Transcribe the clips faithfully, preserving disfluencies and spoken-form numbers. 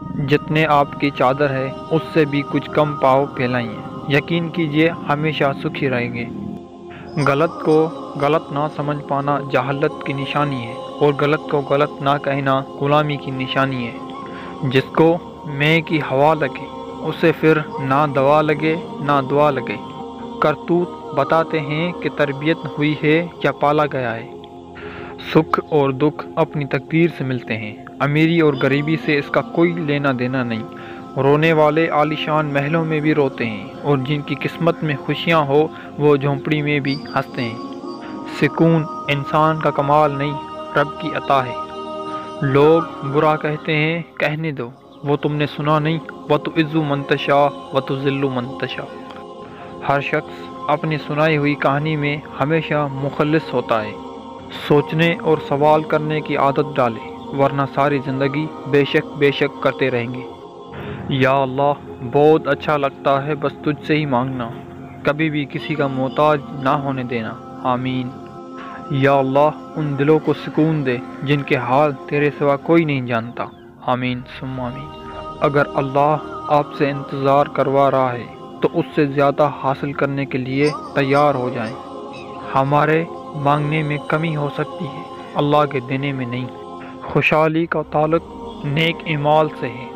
جتنے آپ کی چادر ہے اس سے بھی کچھ کم پاؤ پھیلائیے، یقین کیجئے ہمیشہ سکھی رہیں گے۔ غلط کو غلط نہ سمجھ پانا جہالت کی نشانی ہے، اور غلط کو غلط نہ کہنا غلامی کی نشانی ہے۔ جس کو میں کی ہوا لگے اسے پھر نہ دوا لگے نہ دعا لگے۔ کرتوت بتاتے ہیں کہ تربیت ہوئی ہے یا پالا گیا ہے۔ سکھ اور دکھ اپنی تقدیر سے ملتے ہیں، امیری اور غریبی سے اس کا کوئی لینا دینا نہیں۔ رونے والے عالیشان محلوں میں بھی روتے ہیں، اور جن کی قسمت میں خوشیاں ہو وہ جھونپڑی میں بھی ہنستے ہیں۔ سکون انسان کا کمال نہیں، رب کی عطا ہے۔ لوگ برا کہتے ہیں، کہنے دو، وہ تم نے سنا نہیں، وَتُعِزُّ مَن تَشَاءُ وَتُذِلُّ مَن تَشَاءُ۔ ہر شخص اپنی سنائی ہوئی کہانی میں ہمیشہ مخلص ہوتا ہے۔ سوچنے اور سوال کرنے کی عادت ڈالے، ورنہ ساری زندگی بے شک بے شک کرتے رہیں گے۔ یا اللہ، بہت اچھا لگتا ہے بس تجھ سے ہی مانگنا، کبھی بھی کسی کا محتاج نہ ہونے دینا، آمین۔ یا اللہ، ان دلوں کو سکون دے جن کے حال تیرے سوا کوئی نہیں جانتا، آمین ثم آمین۔ اگر اللہ آپ سے انتظار کروا رہا ہے تو اس سے زیادہ حاصل کرنے کے لیے تیار ہو جائیں۔ ہمارے مانگنے میں کمی ہو سکتی ہے، اللہ کے دینے میں نہیں۔ خوشحالی کا تعلق نیک اعمال سے ہے۔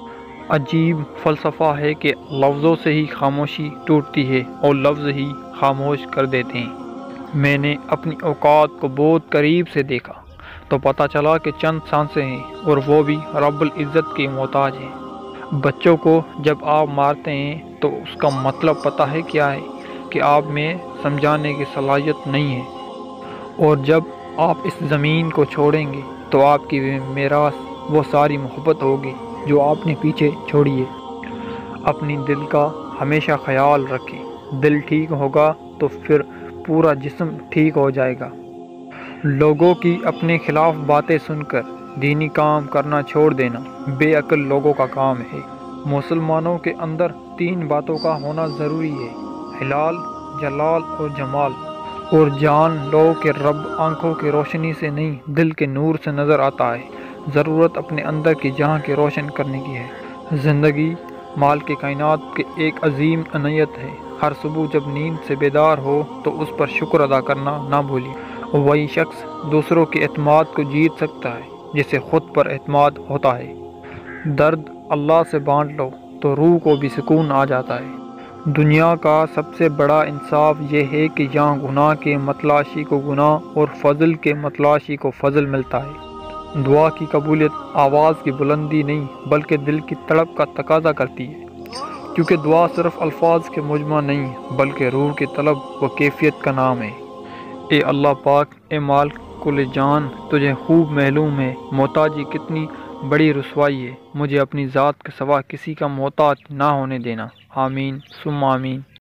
عجیب فلسفہ ہے کہ لفظوں سے ہی خاموشی ٹوٹتی ہے اور لفظ ہی خاموش کر دیتے ہیں۔ میں نے اپنی اوقات کو بہت قریب سے دیکھا تو پتہ چلا کہ چند سانسیں ہیں، اور وہ بھی رب العزت کے محتاج ہیں۔ بچوں کو جب آپ مارتے ہیں تو اس کا مطلب پتہ ہے کیا ہے؟ کہ آپ میں سمجھانے کی صلاحیت نہیں ہے۔ اور جب آپ اس زمین کو چھوڑیں گے تو آپ کی میراث وہ ساری محبت ہوگی جو آپ نے پیچھے چھوڑی ہے۔ اپنی دل کا ہمیشہ خیال رکھیں، دل ٹھیک ہوگا تو پھر پورا جسم ٹھیک ہو جائے گا۔ لوگوں کی اپنے خلاف باتیں سن کر دینی کام کرنا چھوڑ دینا بے عقل لوگوں کا کام ہے۔ مسلمانوں کے اندر تین باتوں کا ہونا ضروری ہے: حلال، جلال اور جمال۔ اور جان لو کہ رب آنکھوں کی روشنی سے نہیں، دل کے نور سے نظر آتا ہے۔ ضرورت اپنے اندر کی جہاں کے روشن کرنے کی ہے۔ زندگی مال کے کائنات کی ایک عظیم عنایت ہے۔ ہر صبح جب نیند سے بیدار ہو تو اس پر شکر ادا کرنا نہ بھولیے۔ وہی شخص دوسروں کے اعتماد کو جیت سکتا ہے جسے خود پر اعتماد ہوتا ہے۔ درد اللہ سے بانٹ لو تو روح کو بھی سکون آ جاتا ہے۔ دنیا کا سب سے بڑا انصاف یہ ہے کہ یہاں گناہ کے متلاشی کو گناہ اور فضل کے متلاشی کو فضل ملتا ہے۔ دعا کی قبولیت آواز کی بلندی نہیں بلکہ دل کی تڑپ کا تقاضا کرتی ہے، کیونکہ دعا صرف الفاظ کے مجمع نہیں بلکہ روح کے طلب و کیفیت کا نام ہے۔ اے اللہ پاک، اے مالک کل جان، تجھے خوب معلوم ہے محتاجی کتنی بڑی رسوائی ہے۔ مجھے اپنی ذات کے سوا کسی کا محتاج نہ ہونے دینا، آمین ثم آمین۔